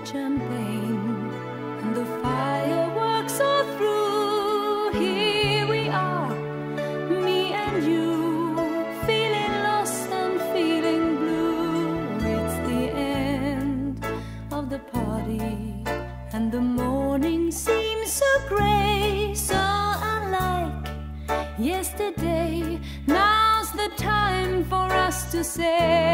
champagne and the fireworks are through. Here we are, me and you, feeling lost and feeling blue. It's the end of the party and the morning seems so grey, so unlike yesterday. Now's the time for us to say